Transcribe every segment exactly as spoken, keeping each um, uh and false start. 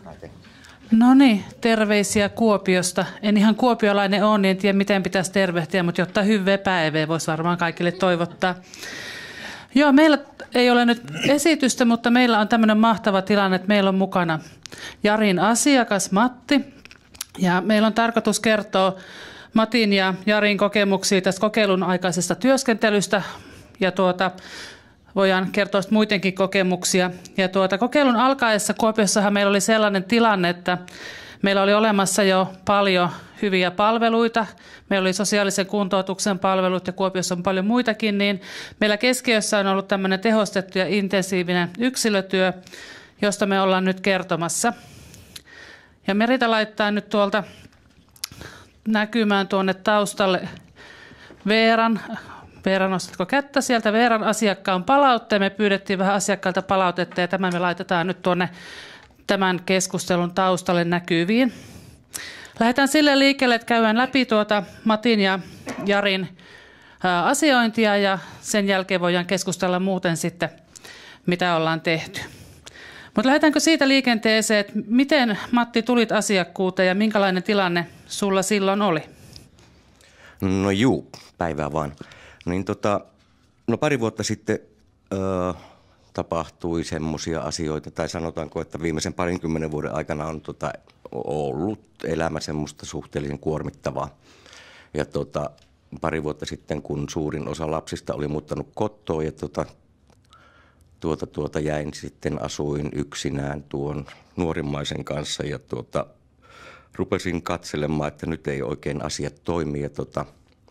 No niin, terveisiä Kuopiosta. En ihan kuopiolainen ole, niin en tiedä miten pitäisi tervehtiä, mutta jotta hyvää päivää voisi varmaan kaikille toivottaa. Joo, meillä ei ole nyt esitystä, mutta meillä on tämmöinen mahtava tilanne, että meillä on mukana Jarin asiakas Matti. Ja meillä on tarkoitus kertoa Matin ja Jarin kokemuksia tästä kokeilun aikaisesta työskentelystä. Ja tuota, voidaan kertoa muidenkin kokemuksia. Ja tuota, kokeilun alkaessa Kuopiossahan meillä oli sellainen tilanne, että meillä oli olemassa jo paljon hyviä palveluita. Meillä oli sosiaalisen kuntoutuksen palvelut ja Kuopiossa on paljon muitakin. Niin meillä keskiössä on ollut tämmöinen tehostettu ja intensiivinen yksilötyö, josta me ollaan nyt kertomassa. Ja Merita laittaa nyt tuolta näkymään tuonne taustalle Veeran. Veera, nostatko kättä sieltä? Veeran asiakkaan palautteen. Me pyydettiin vähän asiakkailta palautetta ja tämä me laitetaan nyt tuonne tämän keskustelun taustalle näkyviin. Lähdetään sille liikkeelle, että käydään läpi tuota Matin ja Jarin asiointia ja sen jälkeen voidaan keskustella muuten sitten, mitä ollaan tehty. Mutta lähdetäänkö siitä liikenteeseen, että miten Matti tulit asiakkuuteen ja minkälainen tilanne sulla silloin oli? No juu, päivää vaan. Niin tota, no pari vuotta sitten ö, tapahtui semmoisia asioita, tai sanotaanko, että viimeisen parinkymmenen vuoden aikana on tota, ollut elämä semmoista suhteellisen kuormittavaa. Ja tota, pari vuotta sitten, kun suurin osa lapsista oli muuttanut kotoon ja tota, tuota, tuota, jäin sitten, asuin yksinään tuon nuorimmaisen kanssa ja tuota, rupesin katselemaan, että nyt ei oikein asiat toimi ja tota,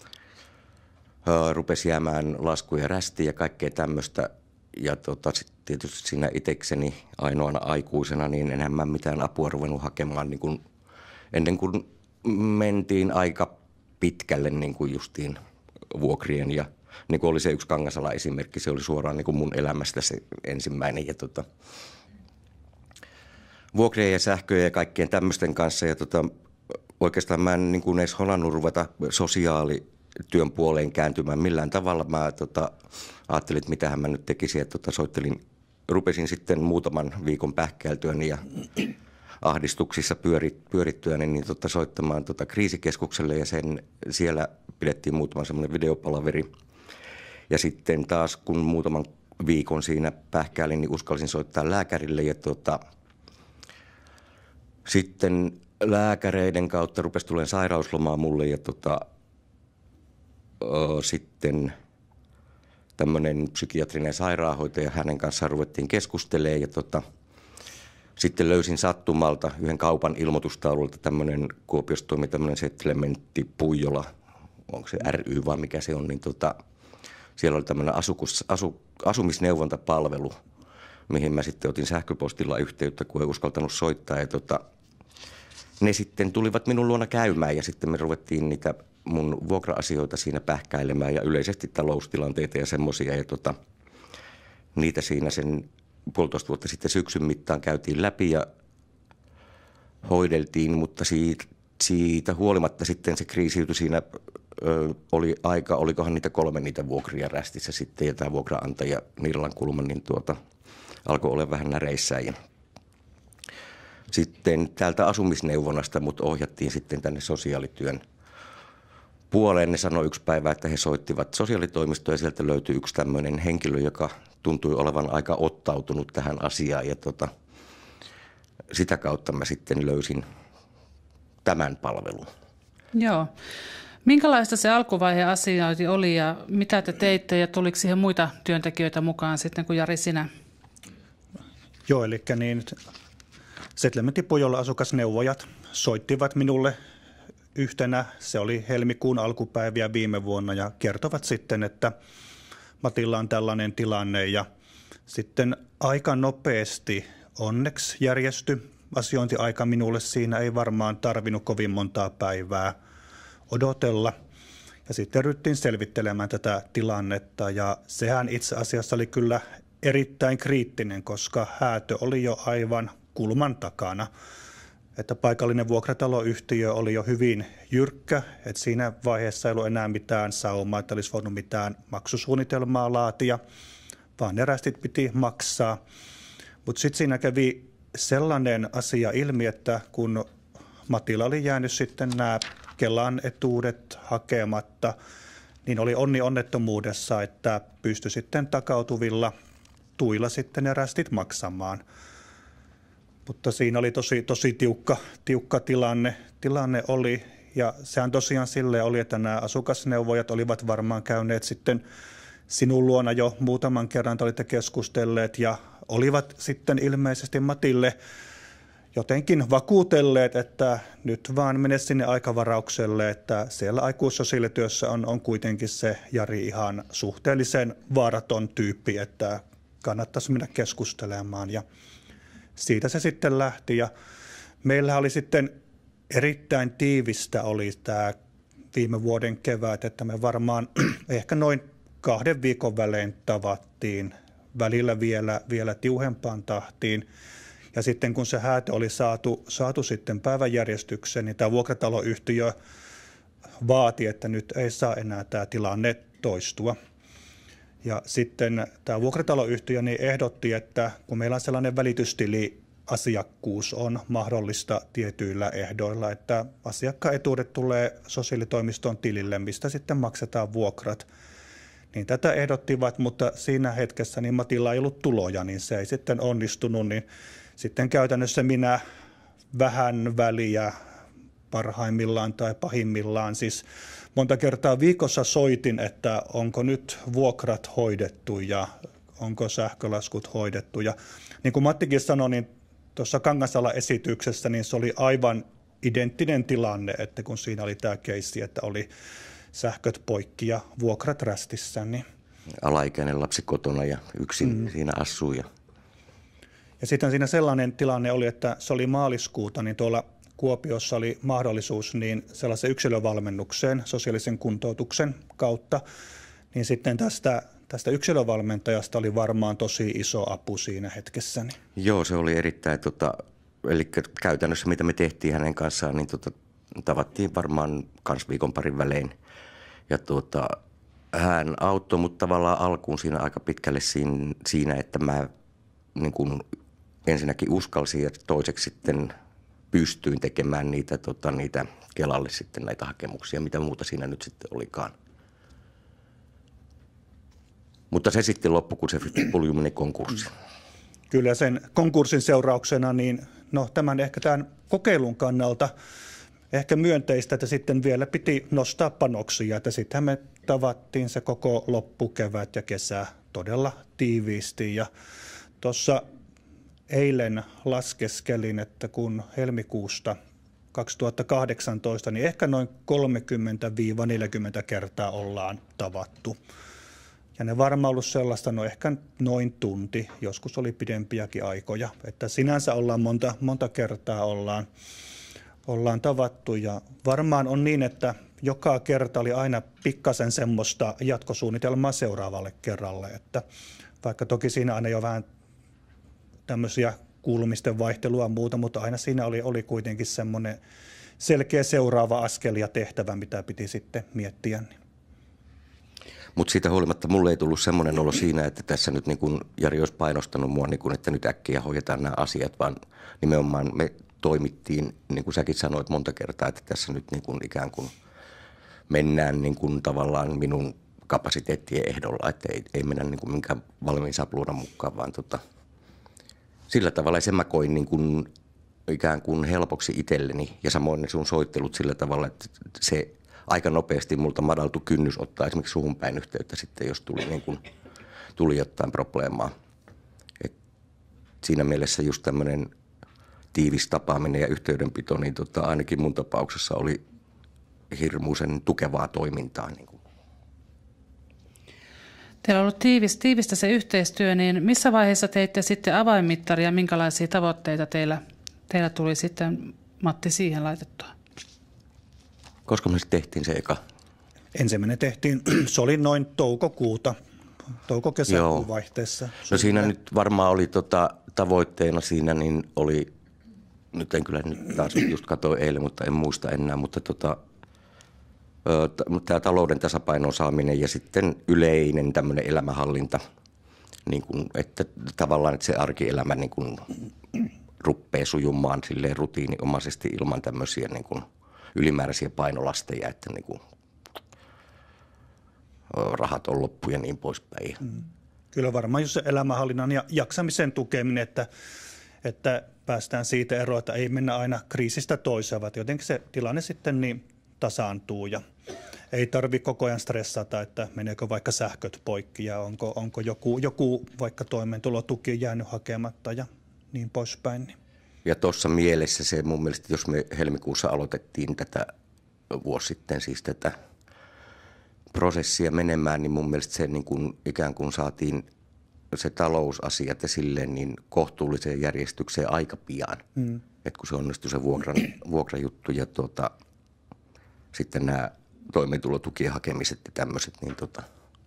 rupesi jäämään laskuja rästiä ja kaikkea tämmöistä. Ja tota, sitten tietysti siinä itsekseni ainoana aikuisena niin enhän mä mitään apua ruvennut hakemaan niin kun, ennen kuin mentiin aika pitkälle niin kuin justiin vuokrien. Ja niin kuin oli se yksi Kangasala-esimerkki, se oli suoraan niin kuin mun elämästä se ensimmäinen. Ja tota, vuokrien ja sähköjen ja kaikkien tämmöisten kanssa. Ja tota, oikeastaan mä en niin kuin edes holannut ruveta sosiaali työn puoleen kääntymään millään tavalla. Mä tota, ajattelin, että mitähän mä nyt tekisin, että tota, soittelin, rupesin sitten muutaman viikon pähkäiltyäni ja ahdistuksissa pyörit, pyörittyäni niin tota, soittamaan tota, kriisikeskukselle ja sen siellä pidettiin muutama semmoinen videopalaveri. Ja sitten taas kun muutaman viikon siinä pähkäilin, niin uskalsin soittaa lääkärille ja tota, sitten lääkäreiden kautta rupesi tulemaan sairauslomaa mulle ja tota, sitten tämmöinen psykiatrinen sairaanhoitaja, hänen kanssaan ruvettiin keskustelemaan ja tota, sitten löysin sattumalta yhden kaupan ilmoitustaululta tämmöinen, Kuopiossa toimi tämmöinen Settlementti Puijola, onko se ry vai mikä se on, niin tota, siellä oli tämmöinen asukus, asu, asumisneuvontapalvelu, mihin mä sitten otin sähköpostilla yhteyttä, kun ei uskaltanut soittaa ja tota, ne sitten tulivat minun luona käymään ja sitten me ruvettiin niitä mun vuokra-asioita siinä pähkäilemään ja yleisesti taloustilanteita ja semmoisia. Ja tota, niitä siinä sen puolitoista vuotta sitten syksyn mittaan käytiin läpi ja hoideltiin, mutta siitä, siitä huolimatta sitten se kriisiytyi siinä, ö, oli aika, olikohan niitä kolme niitä vuokria rästissä sitten ja tämä vuokraantaja Nirlan Kulman, niin tuota, alkoi olla vähän näreissään ja sitten täältä asumisneuvonnasta mut ohjattiin sitten tänne sosiaalityön puoleen. Ne sanoi yksi päivä, että he soittivat sosiaalitoimistoon ja sieltä löytyi yksi tämmöinen henkilö, joka tuntui olevan aika ottautunut tähän asiaan. Ja tota, sitä kautta mä sitten löysin tämän palvelun. Joo. Minkälaista se alkuvaiheen asiointi oli ja mitä te teitte ja tuliko siihen muita työntekijöitä mukaan sitten kuin Jari sinä? Joo, eli niin Settlementin Puijola asukasneuvojat soittivat minulle yhtenä, se oli helmikuun alkupäiviä viime vuonna ja kertovat sitten, että Matilla on tällainen tilanne ja sitten aika nopeasti onneksi järjestyi asiointiaika minulle. Siinä ei varmaan tarvinnut kovin montaa päivää odotella ja sitten ryhdyttiin selvittelemään tätä tilannetta ja sehän itse asiassa oli kyllä erittäin kriittinen, koska häätö oli jo aivan kulman takana. Että paikallinen vuokrataloyhtiö oli jo hyvin jyrkkä, että siinä vaiheessa ei ollut enää mitään saumaa, että olisi voinut mitään maksusuunnitelmaa laatia, vaan ne rästit piti maksaa. Mutta sitten siinä kävi sellainen asia ilmi, että kun Matilla oli jäänyt sitten nämä Kelan etuudet hakematta, niin oli onni onnettomuudessa, että pystyi sitten takautuvilla tuilla sitten ne rästit maksamaan. Mutta siinä oli tosi, tosi tiukka, tiukka tilanne, tilanne oli, ja sehän tosiaan silleen oli, että nämä asukasneuvojat olivat varmaan käyneet sitten sinun luona jo muutaman kerran, te olitte keskustelleet, ja olivat sitten ilmeisesti Matille jotenkin vakuutelleet, että nyt vaan mene sinne aikavaraukselle, että siellä aikuissosiaalityössä on, on kuitenkin se Jari ihan suhteellisen vaaraton tyyppi, että kannattaisi mennä keskustelemaan, ja siitä se sitten lähti, ja meillä oli sitten erittäin tiivistä oli tämä viime vuoden kevät, että me varmaan ehkä noin kahden viikon välein tavattiin, välillä vielä, vielä tiuhempaan tahtiin. Ja sitten kun se häätö oli saatu, saatu sitten päiväjärjestykseen, niin tämä vuokrataloyhtiö vaati, että nyt ei saa enää tämä tilanne toistua. Ja sitten tämä vuokrataloyhtiö niin ehdotti, että kun meillä on sellainen välitystili, asiakkuus on mahdollista tietyillä ehdoilla, että asiakkaan etuudet tulee sosiaalitoimiston tilille, mistä sitten maksetaan vuokrat. Niin tätä ehdottivat, mutta siinä hetkessä niin Matilla ei ollut tuloja, niin se ei sitten onnistunut, niin sitten käytännössä minä vähän väliä parhaimmillaan tai pahimmillaan, siis monta kertaa viikossa soitin, että onko nyt vuokrat hoidettu ja onko sähkölaskut hoidettu. Ja niin kuin Mattikin sanoi, niin tuossa Kangasala-esityksessä niin se oli aivan identtinen tilanne, että kun siinä oli tämä keissi, että oli sähköt poikki ja vuokrat rästissä. Niin. Alaikäinen lapsi kotona ja yksin mm. siinä asuu. Ja... ja sitten siinä sellainen tilanne oli, että se oli maaliskuuta, niin tuolla Kuopiossa oli mahdollisuus niin sellaisen yksilövalmennukseen sosiaalisen kuntoutuksen kautta, niin sitten tästä, tästä yksilövalmentajasta oli varmaan tosi iso apu siinä hetkessä. Niin. Joo, se oli erittäin, tota, eli käytännössä mitä me tehtiin hänen kanssaan, niin tota, tavattiin varmaan kans viikon parin välein. Ja tuota, hän auttoi mut tavallaan alkuun siinä aika pitkälle siinä, siinä että mä niin kun ensinnäkin uskalsin ja toiseksi sitten pystyin tekemään niitä, tota, niitä Kelalle sitten näitä hakemuksia, mitä muuta siinä nyt sitten olikaan. Mutta se sitten loppui, kun se puljui meni konkurssiin. Kyllä sen konkurssin seurauksena, niin no tämän ehkä tämän kokeilun kannalta ehkä myönteistä, että sitten vielä piti nostaa panoksia, että sittenhän me tavattiin se koko loppukevät ja kesä todella tiiviisti. Ja tuossa eilen laskeskelin, että kun helmikuusta kaksituhattakahdeksantoista, niin ehkä noin kolmekymmentä neljäkymmentä kertaa ollaan tavattu. Ja ne varmaan ollut sellaista, no ehkä noin tunti, joskus oli pidempiäkin aikoja, että sinänsä ollaan monta, monta kertaa ollaan, ollaan tavattu ja varmaan on niin, että joka kerta oli aina pikkasen semmoista jatkosuunnitelmaa seuraavalle kerralle, että vaikka toki siinä aina jo vähän tämmöisiä kuulumisten vaihtelua ja muuta, mutta aina siinä oli, oli kuitenkin semmoinen selkeä seuraava askel ja tehtävä, mitä piti sitten miettiä. Mutta siitä huolimatta mulle ei tullut semmoinen olo siinä, että tässä nyt niin kun Jari olisi painostanut mua, niin kun, että nyt äkkiä hoidetaan nämä asiat, vaan nimenomaan me toimittiin, niin kuin säkin sanoit monta kertaa, että tässä nyt niin kun ikään kuin mennään niin kun tavallaan minun kapasiteettien ehdolla, että ei, ei mennä niin kuin minkään valmiin sapluunan mukaan, vaan tota, sillä tavalla sen mä koin niin kuin ikään kuin helpoksi itselleni ja samoin ne sun soittelut sillä tavalla, että se aika nopeasti multa madaltui kynnys ottaa esimerkiksi suhun päin yhteyttä sitten, jos tuli, niin kuin, tuli jotain probleemaa. Et siinä mielessä just tämmöinen tiivis tapaaminen ja yhteydenpito, niin tota, ainakin mun tapauksessa oli hirmuisen tukevaa toimintaa. Niin kuin. Teillä on ollut tiivis, tiivistä se yhteistyö, niin missä vaiheessa teitte sitten avainmittaria, minkälaisia tavoitteita teillä, teillä tuli sitten, Matti, siihen laitettua? Koska me sitten tehtiin se eka? Ensimmäinen tehtiin, se oli noin toukokuuta, touko-kesäkuun vaihteessa. No siinä nyt varmaan oli tota, tavoitteena siinä, niin oli, nyt en kyllä nyt taas just katsoin eilen, mutta en muista enää, mutta tota, tämä talouden tasapainon saaminen ja sitten yleinen tämmöinen elämänhallinta, niin kuin, että tavallaan että se arkielämä niin kuin ruppee sujumaan silleen rutiininomaisesti ilman tämmöisiä niin kuin ylimääräisiä painolasteja, että niin kuin rahat on loppu ja niin poispäin. Mm. Kyllä varmaan just se elämänhallinnan ja jaksamisen tukeminen, että, että päästään siitä eroon, että ei mennä aina kriisistä toiseen, vaan jotenkin se tilanne sitten niin tasaantuu ja ei tarvitse koko ajan stressata, että meneekö vaikka sähköt poikki ja onko, onko joku, joku vaikka toimeentulotuki jäänyt hakematta ja niin poispäin. Ja tuossa mielessä se mun mielestä, jos me helmikuussa aloitettiin tätä vuosi sitten siis tätä prosessia menemään, niin mun mielestä se niin kuin ikään kuin saatiin se talousasiat ja silleen niin kohtuulliseen järjestykseen aika pian. Mm. Että kun se onnistui se vuokran, vuokrajuttu ja tuota, sitten nämä toimeentulotukien hakemiset ja tämmöiset, niin tota,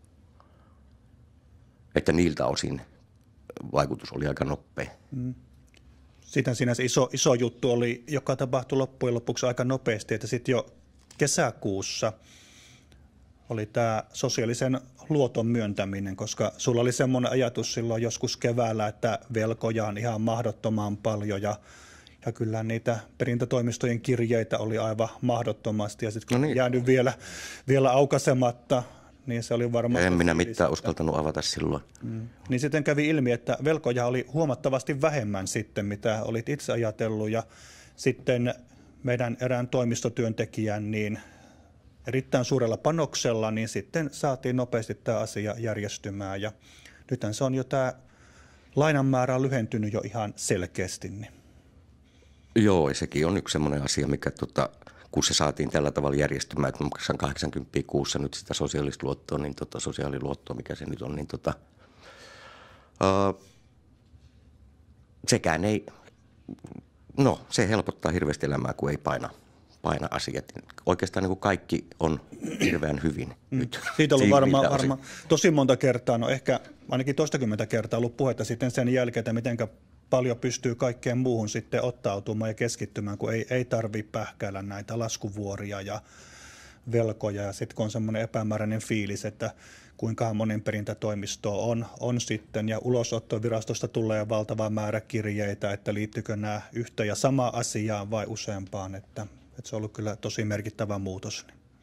että niiltä osin vaikutus oli aika nopea. Mm. Sitten siinä se iso, iso juttu oli, joka tapahtui loppujen lopuksi aika nopeasti, että sitten jo kesäkuussa oli tämä sosiaalisen luoton myöntäminen, koska sulla oli semmoinen ajatus silloin joskus keväällä, että velkoja on ihan mahdottoman paljon ja, ja kyllä niitä perintätoimistojen kirjeitä oli aivan mahdottomasti ja sitten kun no niin. jäänyt vielä, vielä aukasematta, niin se oli varmaan... En minä mitään uskaltanut avata silloin. Mm. Niin sitten kävi ilmi, että velkoja oli huomattavasti vähemmän sitten, mitä olit itse ajatellut ja sitten meidän erään toimistotyöntekijän niin erittäin suurella panoksella, niin sitten saatiin nopeasti tämä asia järjestymään ja nythän se on jo tämä lainan määrä on lyhentynyt jo ihan selkeästi. Niin. Joo, ja sekin on yksi semmoinen asia, mikä tota, kun se saatiin tällä tavalla järjestymään, että maksan kahdeksankymmentä kuussa nyt sitä sosiaalista luottoa, niin tota, sosiaaliluottoa, mikä se nyt on, niin tota, uh, sekään ei, no se helpottaa hirveästi elämää, kun ei paina. paina asiat. Oikeastaan niin kuin kaikki on hirveän hyvin mm. nyt. Siitä on ollut varmaan varma, tosi monta kertaa, no ehkä ainakin toistakymmentä kertaa ollut puhetta sitten sen jälkeen, että miten paljon pystyy kaikkeen muuhun sitten ottautumaan ja keskittymään, kun ei, ei tarvitse pähkäillä näitä laskuvuoria ja velkoja. Ja sitten kun on semmoinen epämääräinen fiilis, että kuinka monen perintätoimisto on, on sitten, ja ulosottovirastosta tulee valtava määrä kirjeitä, että liittyykö nämä yhtä ja samaan asiaan vai useampaan, että Että se on ollut kyllä tosi merkittävä muutos.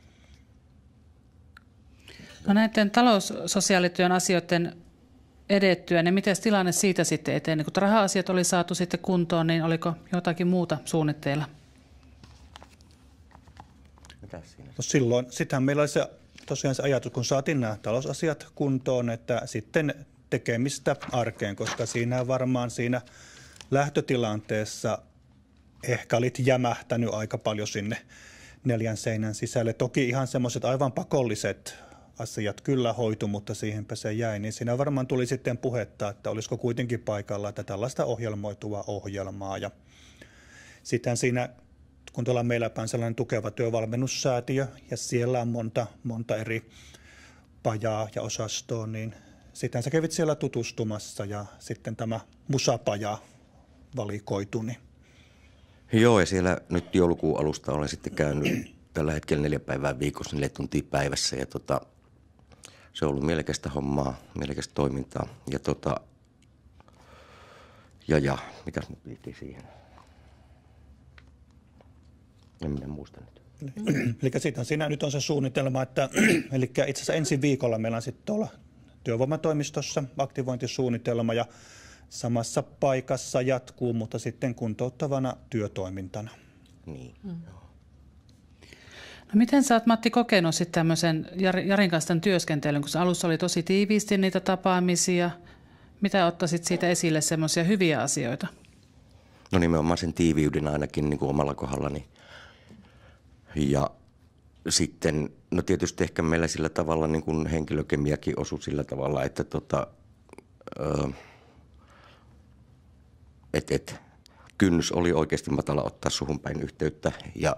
No näiden taloussosiaalityön asioiden edettyä, niin miten tilanne siitä sitten eteen? Kun raha-asiat oli saatu sitten kuntoon, niin oliko jotakin muuta suunnitteilla? No silloin, sittenhän meillä oli se, tosiaan se ajatus, kun saatiin nämä talousasiat kuntoon, että sitten tekemistä arkeen, koska siinä varmaan siinä lähtötilanteessa ehkä olit jämähtänyt aika paljon sinne neljän seinän sisälle. Toki ihan semmoiset aivan pakolliset asiat kyllä hoitu, mutta siihenpä se jäi. Niin siinä varmaan tuli sitten puhetta, että olisiko kuitenkin paikalla, että tällaista ohjelmoitua ohjelmaa. Ja sitten siinä, kun tuolla meillä päin sellainen tukeva työvalmennussäätiö ja siellä on monta, monta eri pajaa ja osastoa, niin sitten sä kävit siellä tutustumassa ja sitten tämä musapaja valikoitui. Niin joo, ja siellä nyt joulukuun alusta olen sitten käynyt tällä hetkellä neljä päivää viikossa, neljä tuntia päivässä. Ja tota, se on ollut mielekästä hommaa, mielekästä toimintaa. Ja tota, ja ja, mitäs nyt viitiin siihen? En minä muista nyt. Eli siitä siinä nyt on se suunnitelma, että eli itse asiassa ensi viikolla meillä on sitten tuolla työvoimatoimistossa aktivointisuunnitelma ja samassa paikassa jatkuu, mutta sitten kuntouttavana työtoimintana. Niin. Mm. No miten sä oot, Matti, kokenut sitten tämmöisen Jarin kanssa tämän työskentelyn, kun alussa oli tosi tiiviisti niitä tapaamisia. Mitä ottaisit siitä esille semmoisia hyviä asioita? No nimenomaan sen tiiviyden ainakin niin kuin omalla kohdallani. Ja sitten, no tietysti ehkä meillä sillä tavalla niin kuin henkilökemiakin osui sillä tavalla, että tota, ö, et, et, kynnys oli oikeasti matala ottaa suhun päin yhteyttä ja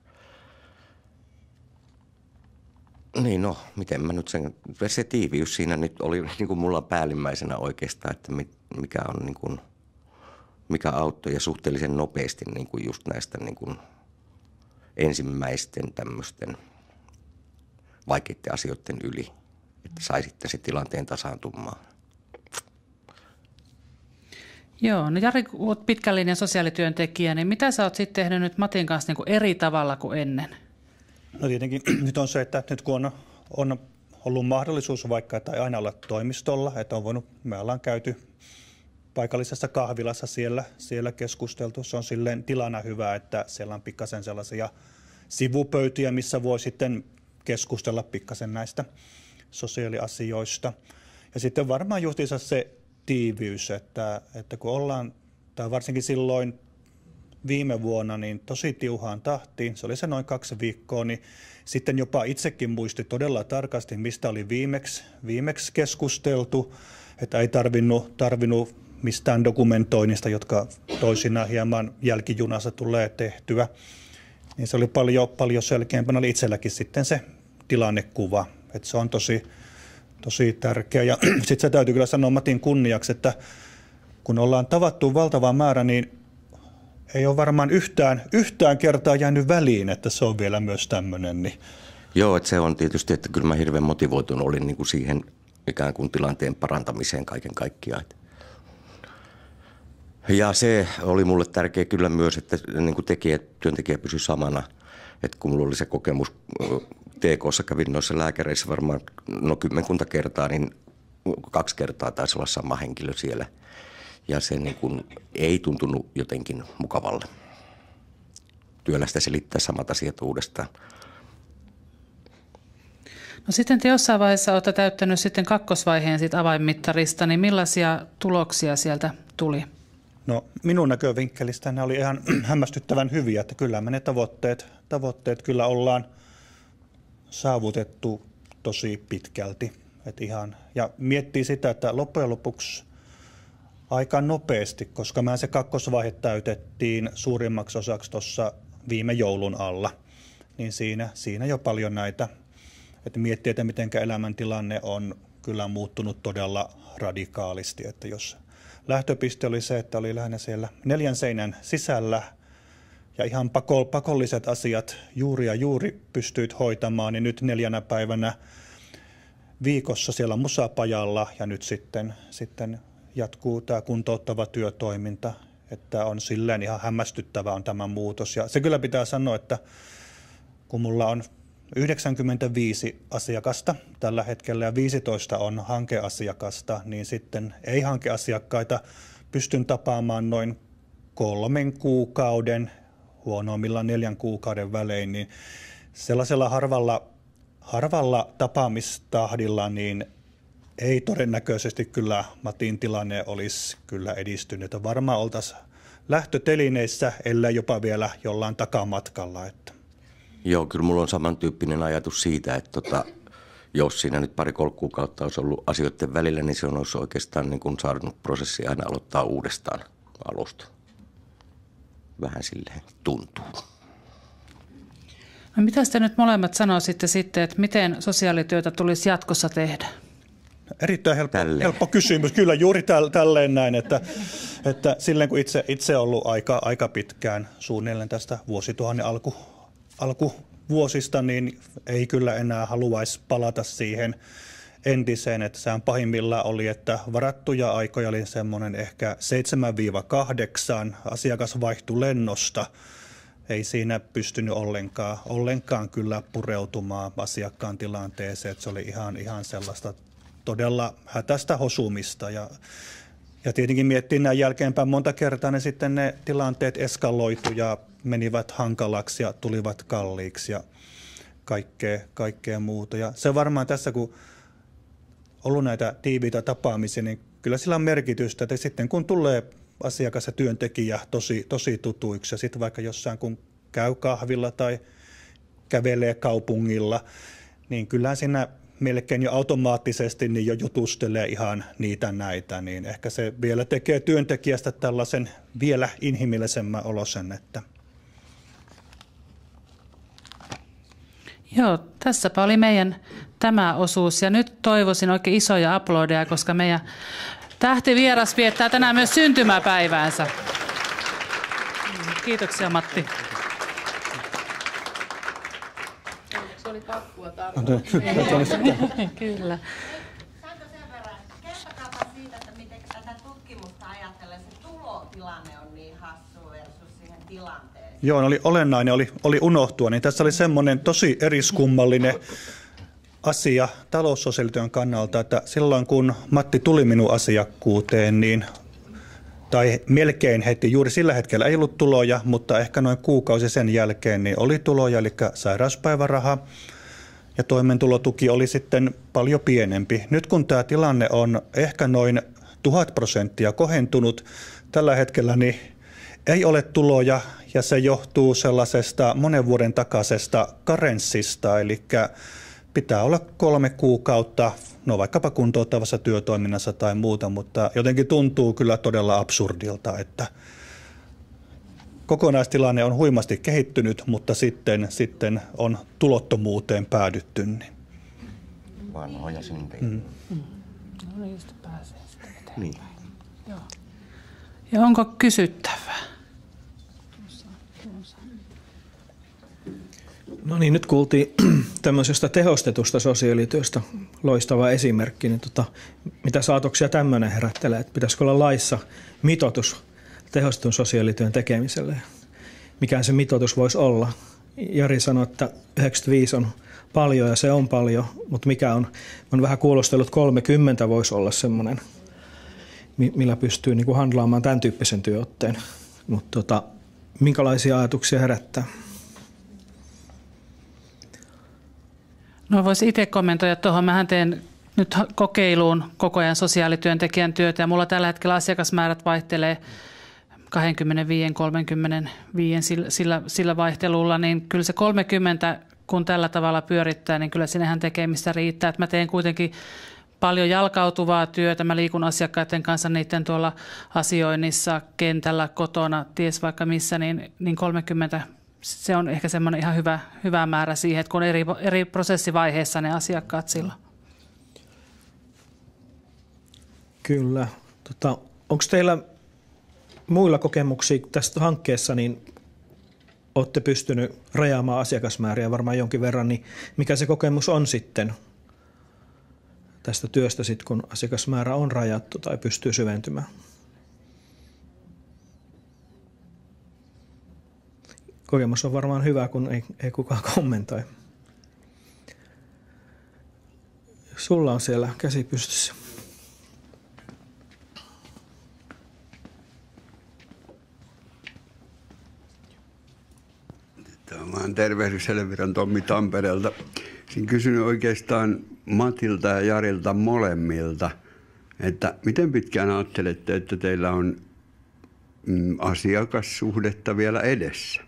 niin no, miten mä nyt sen, se tiiviys siinä nyt oli niin kuin mulla päällimmäisenä oikeastaan, että mikä on niin kuin, mikä auttoi ja suhteellisen nopeasti niin kuin just näistä niin kuin ensimmäisten tämmöisten vaikeiden asioiden yli, että sai sitten se tilanteen tasaantumaan. Joo, no Jari, kun olet pitkän linjan sosiaalityöntekijä, niin mitä sä oot sitten tehnyt nyt Matin kanssa niin kuin eri tavalla kuin ennen? No tietenkin nyt on se, että nyt kun on, on ollut mahdollisuus vaikka, että ei aina olla toimistolla, että on voinut, me ollaan käyty paikallisessa kahvilassa siellä, siellä keskusteltu. Se on silleen tilana hyvä, että siellä on pikkasen sellaisia sivupöytiä, missä voi sitten keskustella pikkasen näistä sosiaaliasioista. Ja sitten varmaan justiinsa se tiiviys, että, että kun ollaan, tai varsinkin silloin viime vuonna, niin tosi tiuhaan tahtiin, se oli se noin kaksi viikkoa, niin sitten jopa itsekin muisti todella tarkasti, mistä oli viimeksi, viimeksi keskusteltu, että ei tarvinnut, tarvinnut mistään dokumentoinnista, jotka toisinaan hieman jälkijunassa tulee tehtyä. Niin se oli paljon, paljon selkeämpänä, oli itselläkin sitten se tilannekuva, että se on tosi, tosi tärkeä. Ja sitten se täytyy kyllä sanoa Matin kunniaksi, että kun ollaan tavattu valtava määrä, niin ei ole varmaan yhtään, yhtään kertaa jäänyt väliin, että se on vielä myös tämmöinen. Niin. Joo, että se on tietysti, että kyllä mä hirveän motivoitunut olin niin kuin siihen ikään kuin tilanteen parantamiseen kaiken kaikkiaan. Ja se oli mulle tärkeä kyllä myös, että niin kuin tekijä, työntekijä pysyi samana. Että kun mulla oli se kokemus, T K:ssa kävin noissa lääkäreissä varmaan no kymmenkunta kertaa, niin kaksi kertaa taisi olla sama henkilö siellä. Ja se niin kuin ei tuntunut jotenkin mukavalle. Työlästä selittää samat asiat uudestaan. No sitten te jossain vaiheessa olette täyttänyt sitten kakkosvaiheen siitä avainmittarista, niin millaisia tuloksia sieltä tuli? No minun näkövinkkelistä ne oli ihan hämmästyttävän hyviä, että kyllä me ne tavoitteet, tavoitteet kyllä ollaan saavutettu tosi pitkälti. Et ihan, ja miettii sitä, että loppujen lopuksi aika nopeasti, koska mä se kakkosvaihe täytettiin suurimmaksi osaksi tuossa viime joulun alla, niin siinä, siinä jo paljon näitä, että miettii, että miten elämäntilanne on kyllä muuttunut todella radikaalisti, että jos lähtöpiste oli se, että oli lähinnä siellä neljän seinän sisällä ja ihan pakolliset asiat juuri ja juuri pystyit hoitamaan, niin nyt neljänä päivänä viikossa siellä musapajalla ja nyt sitten, sitten jatkuu tämä kuntouttava työtoiminta, että on silleen ihan hämmästyttävä on tämä muutos. Ja se kyllä pitää sanoa, että kun mulla on yhdeksänkymmentäviisi asiakasta tällä hetkellä ja viisitoista on hankeasiakasta, niin sitten ei-hankeasiakkaita pystyn tapaamaan noin kolmen kuukauden, huonoimmillaan neljän kuukauden välein, niin sellaisella harvalla, harvalla tapaamistahdilla niin ei todennäköisesti kyllä Matin tilanne olisi kyllä edistynyt. Varmaan oltaisiin lähtötelineissä, ellei jopa vielä jollain takamatkalla. Että. Joo, kyllä mulla on samantyyppinen ajatus siitä, että tota, jos siinä nyt pari-kolme kuukautta olisi ollut asioiden välillä, niin se on olisi oikeastaan niin kuin saanut prosessi aina aloittaa uudestaan alusta. Vähän silleen tuntuu. No mitä te nyt molemmat sanoisitte sitten, että miten sosiaalityötä tulisi jatkossa tehdä? Erittäin helppo, helppo kysymys. Kyllä juuri täl, tälleen näin, että, että silleen kun itse, itse ollut aika, aika pitkään suunnilleen tästä vuosituhannen alku, alkuvuosista, niin ei kyllä enää haluaisi palata siihen entiseen. Että sehän pahimmillaan oli, että varattuja aikoja oli semmoinen ehkä seitsemän kahdeksan, asiakas vaihtui lennosta. Ei siinä pystynyt ollenkaan, ollenkaan kyllä pureutumaan asiakkaan tilanteeseen, että se oli ihan, ihan sellaista todella hätäistä hosumista ja, ja tietenkin miettii näin jälkeenpäin monta kertaa, ne sitten ne tilanteet eskaloitu ja menivät hankalaksi ja tulivat kalliiksi ja kaikkea, kaikkea muuta. Ja se varmaan tässä, kun ollut näitä tiiviitä tapaamisia, niin kyllä sillä on merkitystä, että sitten kun tulee asiakas ja työntekijä tosi, tosi tutuiksi ja sitten vaikka jossain kun käy kahvilla tai kävelee kaupungilla, niin kyllä siinä melkein jo automaattisesti niin jo jutustelee ihan niitä näitä, niin ehkä se vielä tekee työntekijästä tällaisen vielä inhimillisemmän olosen. Että. Joo, tässäpä oli meidän tämä osuus ja nyt toivoisin oikein isoja aplodeja, koska meidän tähtivieras viettää tänään myös syntymäpäiväänsä. Kiitoksia Matti. Se oli kakkua Kyllä. Saanko sen verran, kertokaapa siitä, että miten tätä tutkimusta ajatellen se tilanne on niin hassu versus siihen tilanteeseen. Joo, oli olennainen oli, oli unohtua, niin tässä oli semmoinen tosi eriskummallinen asia taloussosiaalityön kannalta, että silloin kun Matti tuli minun asiakkuuteen, niin tai melkein heti, juuri sillä hetkellä ei ollut tuloja, mutta ehkä noin kuukausi sen jälkeen niin oli tuloja, eli sairauspäiväraha ja toimeentulotuki oli sitten paljon pienempi. Nyt kun tämä tilanne on ehkä noin tuhat prosenttia kohentunut, tällä hetkellä niin ei ole tuloja ja se johtuu sellaisesta monen vuoden takaisesta karenssista, eli pitää olla kolme kuukautta, no vaikkapa kuntouttavassa työtoiminnassa tai muuta, mutta jotenkin tuntuu kyllä todella absurdilta, että kokonaistilanne on huimasti kehittynyt, mutta sitten, sitten on tulottomuuteen päädytty. Niin. Vanhoja syntejä. Mm. No niin, just pääsee sitten eteenpäin. Niin. Joo. Ja onko kysyttävää? No niin, nyt kuultiin tämmöisestä tehostetusta sosiaalityöstä loistava esimerkki. Niin tota, mitä saatoksia tämmöinen herättelee? Että pitäisikö olla laissa mitoitus tehostetun sosiaalityön tekemiselle? Mikä se mitoitus voisi olla? Jari sanoi, että yhdeksänkymmentäviisi on paljon ja se on paljon, mutta mikä on? On vähän kuulostellut, kolmekymmentä voisi olla semmoinen, millä pystyy niin kuin handlaamaan tämän tyyppisen työotteen. Mutta tota, minkälaisia ajatuksia herättää? No voisi itse kommentoida tuohon. Mähän teen nyt kokeiluun koko ajan sosiaalityöntekijän työtä ja mulla tällä hetkellä asiakasmäärät vaihtelee kaksikymmentäviisi kolmekymmentäviisi sillä, sillä, sillä vaihtelulla, niin kyllä se kolmekymmentä, kun tällä tavalla pyörittää, niin kyllä sinnehän tekemistä riittää. Että mä teen kuitenkin paljon jalkautuvaa työtä. Mä liikun asiakkaiden kanssa niiden tuolla asioinnissa, kentällä, kotona, ties vaikka missä, niin, niin kolmekymmentä se on ehkä semmoinen ihan hyvä, hyvä määrä siihen, että kun eri, eri prosessivaiheessa ne asiakkaat silloin. Kyllä. Tota, onko teillä muilla kokemuksia tästä hankkeessa, niin olette pystynyt rajaamaan asiakasmääriä varmaan jonkin verran, niin mikä se kokemus on sitten tästä työstä, sit, kun asiakasmäärä on rajattu tai pystyy syventymään? Kokemus on varmaan hyvä, kun ei, ei kukaan kommentoi. Sulla on siellä käsi pystyssä. Mä oon tervehdys Helviran Tommi Tampereelta. Olisin kysynyt oikeastaan Matilta ja Jarilta molemmilta, että miten pitkään ajattelette, että teillä on mm, asiakassuhdetta vielä edessä?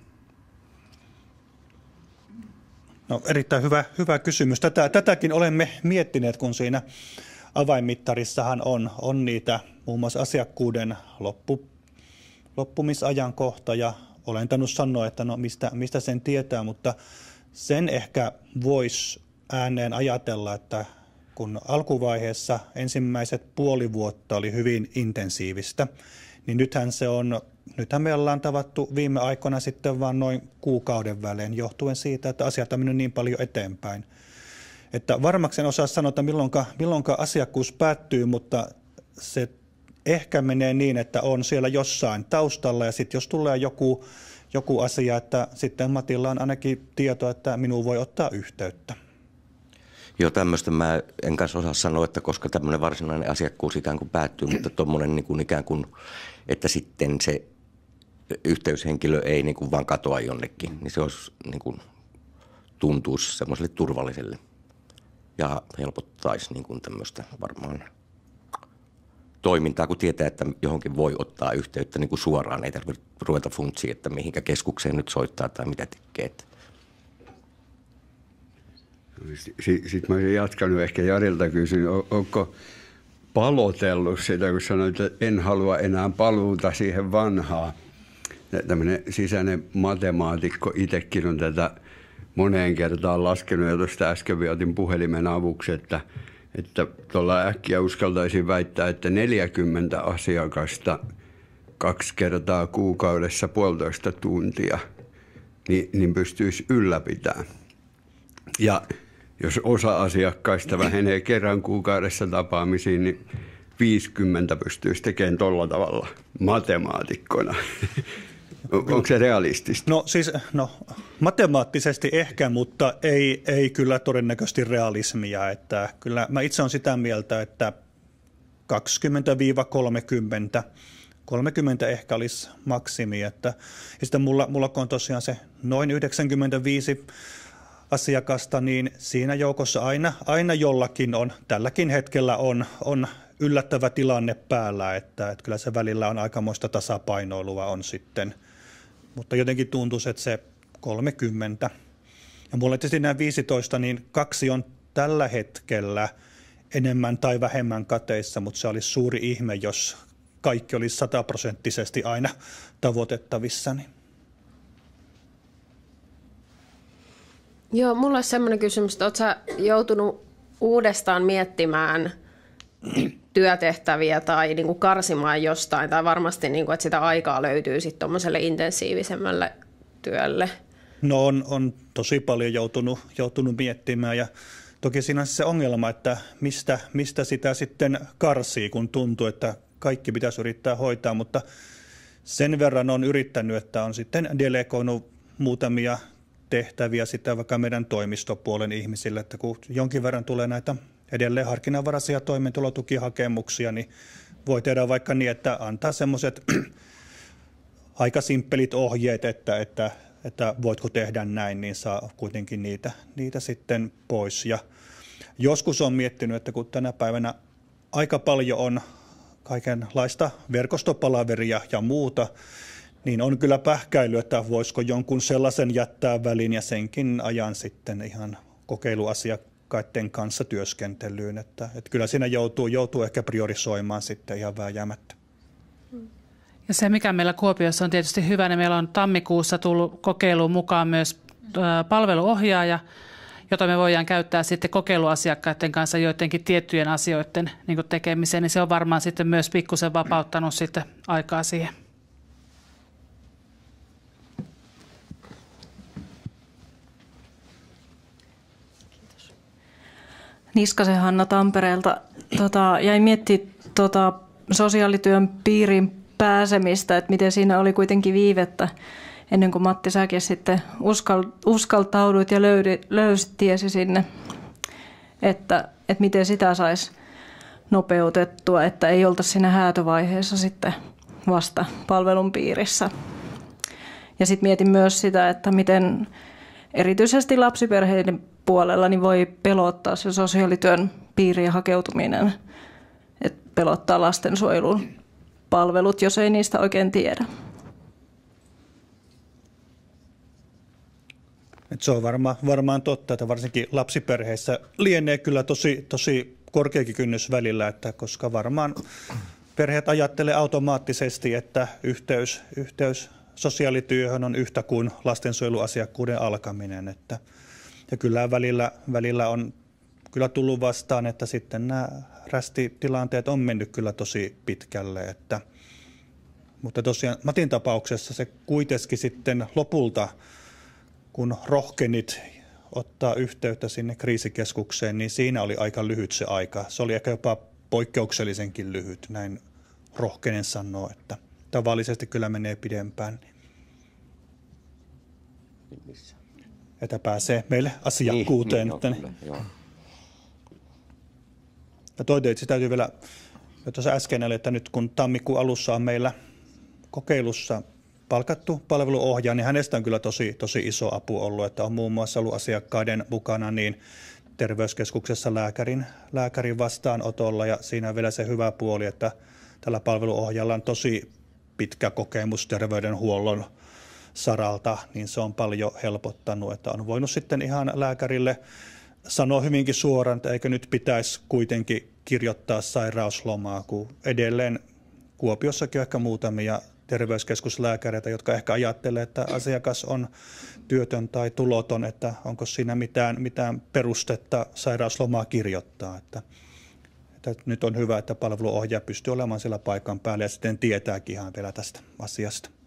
No, erittäin hyvä, hyvä kysymys. Tätä, tätäkin olemme miettineet, kun siinä avainmittarissahan on, on niitä muun muassa asiakkuuden loppu, loppumisajankohta ja olen tainnut sanoa, että no mistä, mistä sen tietää, mutta sen ehkä voisi ääneen ajatella, että kun alkuvaiheessa ensimmäiset puoli vuotta oli hyvin intensiivistä, niin nythän se on, nythän me ollaan tavattu viime aikoina sitten vain noin kuukauden välein, johtuen siitä, että asiat on mennyt niin paljon eteenpäin. Että varmaksi en osaa sanoa, että milloinka, milloinka asiakkuus päättyy, mutta se ehkä menee niin, että on siellä jossain taustalla ja sitten jos tulee joku, joku asia, että sitten Matilla on ainakin tieto, että minuun voi ottaa yhteyttä. Joo, tämmöistä mä en kanssa osaa sanoa, että koska tämmöinen varsinainen asiakkuus ikään kuin päättyy, mutta tuommoinen niin kuin ikään kuin, että sitten se yhteyshenkilö ei niin kuin vaan katoa jonnekin, niin se olisi niin kuin tuntuisi semmoiselle turvalliselle ja helpottaisi niin kuin tämmöistä varmaan toimintaa, kun tietää, että johonkin voi ottaa yhteyttä niin kuin suoraan, ei tarvitse ruveta funtsiin, että mihinkä keskukseen nyt soittaa tai mitä tekee. Sitten mä olisin jatkanut ehkä Jarilta kysyn, onko palotellut sitä, kun sanoit, että en halua enää paluuta siihen vanhaan. Tämmöinen sisäinen matemaatikko itsekin on tätä moneen kertaan laskenut ja tuosta äsken viotin puhelimen avuksi, että että tuolla äkkiä uskaltaisin väittää, että neljäkymmentä asiakasta kaksi kertaa kuukaudessa puolitoista tuntia, niin, niin pystyisi ylläpitämään. Ja jos osa asiakkaista vähenee kerran kuukaudessa tapaamisiin, niin viisikymmentä pystyisi tekemään tuolla tavalla matemaatikkona. Onko se realistista? No siis no, matemaattisesti ehkä, mutta ei, ei kyllä todennäköisesti realismia. Että kyllä mä itse olen sitä mieltä, että kaksikymmentä kolmekymmentä, kolmekymmentä ehkä olisi maksimi. Että, ja sitten mulla, mulla on tosiaan se noin yhdeksänkymmentäviisi asiakasta, niin siinä joukossa aina, aina jollakin on, tälläkin hetkellä on, on yllättävä tilanne päällä, että, että kyllä se välillä on aikamoista tasapainoilua on sitten. Mutta jotenkin tuntuu, että se kolmekymmentä. Ja mulla tietysti nämä viisitoista, niin kaksi on tällä hetkellä enemmän tai vähemmän kateissa, mutta se olisi suuri ihme, jos kaikki olisi sataprosenttisesti aina tavoitettavissa. Joo, mulla olisi semmoinen kysymys, että oletko sä joutunut uudestaan miettimään työtehtäviä tai niin kuin karsimaan jostain, tai varmasti, niin kuin, että sitä aikaa löytyy sitten tuommoiselle intensiivisemmälle työlle? No on, on tosi paljon joutunut, joutunut miettimään, ja toki siinä on se ongelma, että mistä, mistä sitä sitten karsii, kun tuntuu, että kaikki pitäisi yrittää hoitaa, mutta sen verran on yrittänyt, että on sitten delegoinut muutamia tehtäviä sitä vaikka meidän toimistopuolen ihmisille, että kun jonkin verran tulee näitä edelleen harkinnanvaraisia toimeentulotukihakemuksia, niin voi tehdä vaikka niin, että antaa semmoiset aika simppelit ohjeet, että, että, että voitko tehdä näin, niin saa kuitenkin niitä, niitä sitten pois. Ja joskus on miettinyt, että kun tänä päivänä aika paljon on kaikenlaista verkostopalaveria ja muuta, niin on kyllä pähkäily, että voisiko jonkun sellaisen jättää väliin ja senkin ajan sitten ihan kokeiluasiakkaiden kanssa työskentelyyn. Että, että kyllä siinä joutuu, joutuu ehkä priorisoimaan sitten ihan vääjäämättä. Ja se, mikä meillä Kuopiossa on tietysti hyvä, niin meillä on tammikuussa tullut kokeiluun mukaan myös palveluohjaaja, jota me voidaan käyttää sitten kokeiluasiakkaiden kanssa joidenkin tiettyjen asioiden niin kuin tekemiseen, niin se on varmaan sitten myös pikkusen vapauttanut sitten aikaa siihen. Niskasen Hanna Tampereelta tota, jäi miettimään tota, sosiaalityön piiriin pääsemistä, että miten siinä oli kuitenkin viivettä ennen kuin Matti säkin sitten uskal, uskaltauduit ja löydi, löysit tiesi sinne, että, että miten sitä saisi nopeutettua, että ei oltaisi siinä häätövaiheessa sitten vasta palvelun piirissä. Ja sitten mietin myös sitä, että miten erityisesti lapsiperheiden puolella niin voi pelottaa se sosiaalityön piiriin hakeutuminen, että pelottaa lastensuojelun palvelut, jos ei niistä oikein tiedä. Et se on varma, varmaan totta, että varsinkin lapsiperheissä lienee kyllä tosi, tosi korkeakin kynnys välillä, että koska varmaan perheet ajattelee automaattisesti, että yhteys, yhteys sosiaalityöhön on yhtä kuin lastensuojeluasiakkuuden alkaminen. Että, ja kyllä välillä, välillä on kyllä tullut vastaan, että sitten nämä rästitilanteet on mennyt kyllä tosi pitkälle. Että, mutta tosiaan Matin tapauksessa se kuitenkin sitten lopulta, kun rohkenit ottaa yhteyttä sinne kriisikeskukseen, niin siinä oli aika lyhyt se aika. Se oli ehkä jopa poikkeuksellisenkin lyhyt, näin rohkenen sanoa, että tavallisesti kyllä menee pidempään. Että pääsee meille asiakkuuteen. Niin, niin, joo, kyllä, joo. Ja toinen, että täytyy vielä, tuossa äsken oli, että nyt kun tammikuun alussa on meillä kokeilussa palkattu palveluohjaaja, niin hänestä on kyllä tosi, tosi iso apu ollut, että on muun muassa ollut asiakkaiden mukana niin terveyskeskuksessa lääkärin, lääkärin vastaanotolla, ja siinä on vielä se hyvä puoli, että tällä palveluohjaajalla on tosi pitkä kokemus terveydenhuollon saralta, niin se on paljon helpottanut, että on voinut sitten ihan lääkärille sanoa hyvinkin suoraan, että eikö nyt pitäisi kuitenkin kirjoittaa sairauslomaa, kun edelleen Kuopiossakin on ehkä muutamia terveyskeskuslääkäreitä, jotka ehkä ajattelee, että asiakas on työtön tai tuloton, että onko siinä mitään, mitään perustetta sairauslomaa kirjoittaa. Että, että nyt on hyvä, että palveluohjaaja pystyy olemaan siellä paikan päällä ja sitten tietääkin ihan vielä tästä asiasta.